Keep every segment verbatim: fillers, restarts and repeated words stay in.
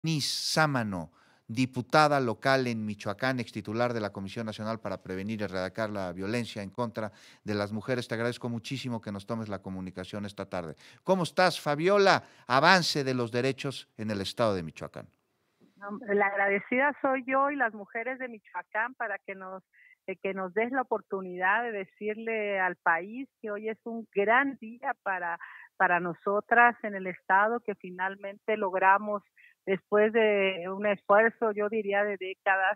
Nis Sámano, diputada local en Michoacán, extitular de la Comisión Nacional para Prevenir y Erradicar la Violencia en contra de las mujeres. Te agradezco muchísimo que nos tomes la comunicación esta tarde. ¿Cómo estás, Fabiola? Avance de los derechos en el estado de Michoacán. No, la agradecida soy yo y las mujeres de Michoacán para que nos eh, que nos des la oportunidad de decirle al país que hoy es un gran día para para nosotras en el estado, que finalmente logramos, después de un esfuerzo, yo diría de décadas,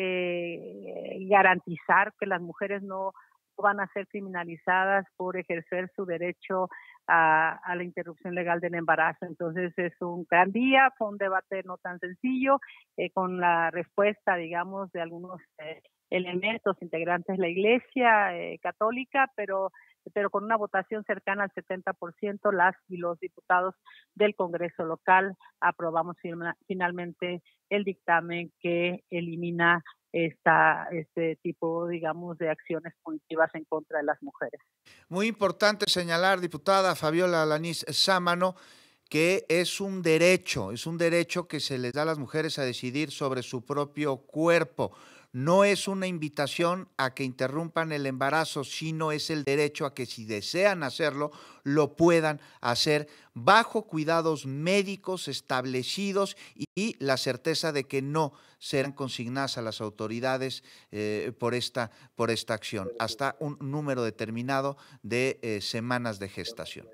eh, garantizar que las mujeres no van a ser criminalizadas por ejercer su derecho a, a la interrupción legal del embarazo. Entonces es un gran día, fue un debate no tan sencillo, eh, con la respuesta, digamos, de algunos eh, elementos integrantes de la Iglesia eh, católica, pero pero con una votación cercana al setenta por ciento, las y los diputados del Congreso local aprobamos firma, finalmente el dictamen que elimina esta, este tipo, digamos, de acciones punitivas en contra de las mujeres. Muy importante señalar, diputada Fabiola Alanís Sámano, que es un derecho, es un derecho que se les da a las mujeres a decidir sobre su propio cuerpo. No es una invitación a que interrumpan el embarazo, sino es el derecho a que si desean hacerlo, lo puedan hacer bajo cuidados médicos establecidos y, y la certeza de que no serán consignadas a las autoridades eh, por, esta, por esta acción, hasta un número determinado de eh, semanas de gestación.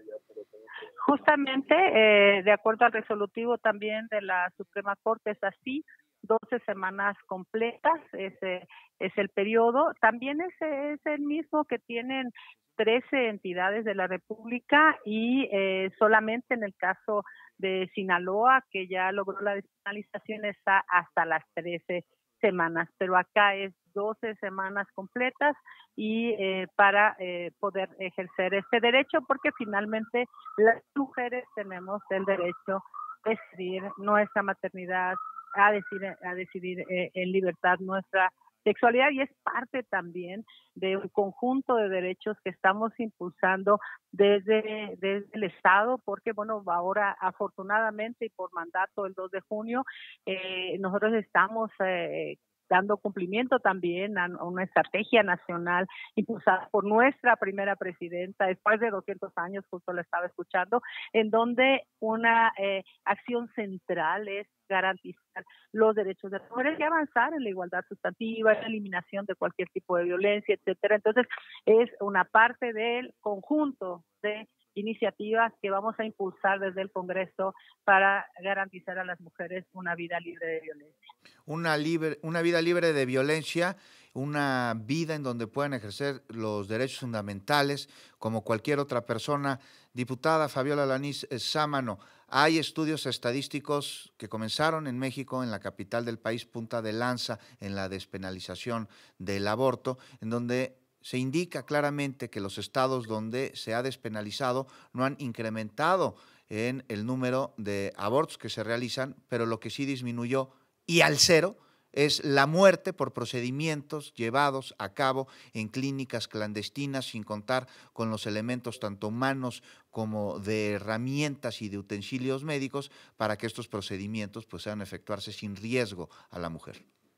Justamente, eh, de acuerdo al resolutivo también de la Suprema Corte, es así, doce semanas completas, ese es el periodo. También ese es el mismo que tienen trece entidades de la República y eh, solamente en el caso de Sinaloa, que ya logró la despenalización, está hasta las trece semanas, pero acá es doce semanas completas y eh, para eh, poder ejercer este derecho, porque finalmente las mujeres tenemos el derecho a decidir nuestra maternidad, a decidir, a decidir eh, en libertad nuestra sexualidad, y es parte también de un conjunto de derechos que estamos impulsando desde, desde el Estado, porque bueno, ahora afortunadamente y por mandato el dos de junio, eh, nosotros estamos eh, dando cumplimiento también a una estrategia nacional impulsada por nuestra primera presidenta, después de doscientos años, justo la estaba escuchando, en donde una eh, acción central es garantizar los derechos de las mujeres y avanzar en la igualdad sustantiva, en la eliminación de cualquier tipo de violencia, etcétera. Entonces, es una parte del conjunto de iniciativas que vamos a impulsar desde el Congreso para garantizar a las mujeres una vida libre de violencia. Una, libre, una vida libre de violencia, una vida en donde puedan ejercer los derechos fundamentales como cualquier otra persona. Diputada Fabiola Alanís Sámano, hay estudios estadísticos que comenzaron en México, en la capital del país, punta de lanza en la despenalización del aborto, en donde se indica claramente que los estados donde se ha despenalizado no han incrementado en el número de abortos que se realizan, pero lo que sí disminuyó y al cero es la muerte por procedimientos llevados a cabo en clínicas clandestinas, sin contar con los elementos tanto humanos como de herramientas y de utensilios médicos para que estos procedimientos pues, puedan efectuarse sin riesgo a la mujer.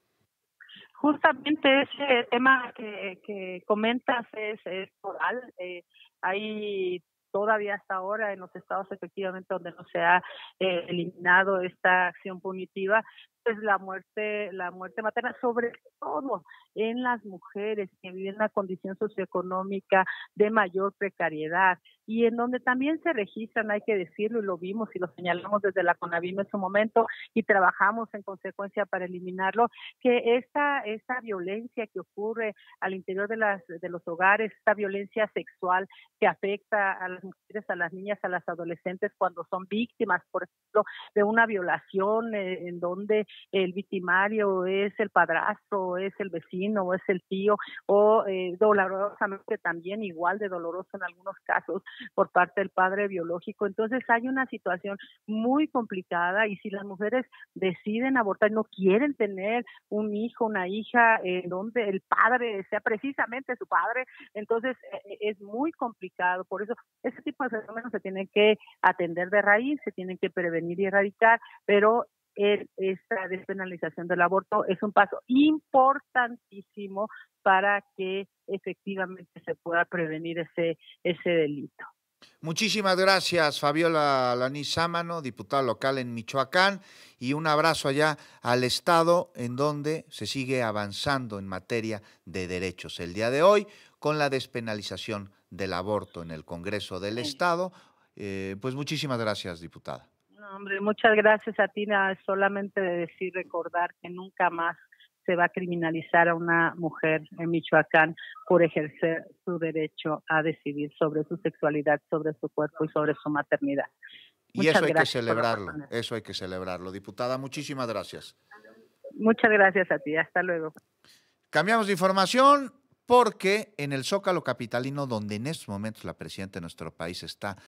Justamente ese tema que, que comentas es, es total. Eh, hay todavía hasta ahora en los estados efectivamente donde no se ha eh, eliminado esta acción punitiva, pues la muerte, la muerte materna, sobre todo en las mujeres que viven una condición socioeconómica de mayor precariedad y en donde también se registran, hay que decirlo, y lo vimos y lo señalamos desde la CONAVIM en su momento y trabajamos en consecuencia para eliminarlo, que esta, esta violencia que ocurre al interior de, las, de los hogares, esta violencia sexual que afecta a las mujeres, a las niñas, a las adolescentes cuando son víctimas, por ejemplo, de una violación eh, en donde el victimario es el padrastro, es el vecino, o es el tío, o eh, dolorosamente también igual de doloroso en algunos casos por parte del padre biológico. Entonces hay una situación muy complicada y si las mujeres deciden abortar, no quieren tener un hijo, una hija, en donde el padre sea precisamente su padre, entonces eh, es muy complicado. Por eso, ese tipo de fenómenos se tienen que atender de raíz, se tienen que prevenir y erradicar, pero en esta despenalización del aborto es un paso importantísimo para que efectivamente se pueda prevenir ese, ese delito. Muchísimas gracias, Fabiola Alanís Sámano, diputada local en Michoacán, y un abrazo allá al Estado, en donde se sigue avanzando en materia de derechos. El día de hoy, con la despenalización del aborto en el Congreso del Estado, eh, pues muchísimas gracias, diputada. No, hombre, muchas gracias a ti, nada, solamente de decir, recordar que nunca más se va a criminalizar a una mujer en Michoacán por ejercer su derecho a decidir sobre su sexualidad, sobre su cuerpo y sobre su maternidad. Y Muchas eso hay que celebrarlo, eso hay que celebrarlo. Diputada, muchísimas gracias. Muchas gracias a ti, hasta luego. Cambiamos de información porque en el Zócalo capitalino, donde en estos momentos la presidenta de nuestro país está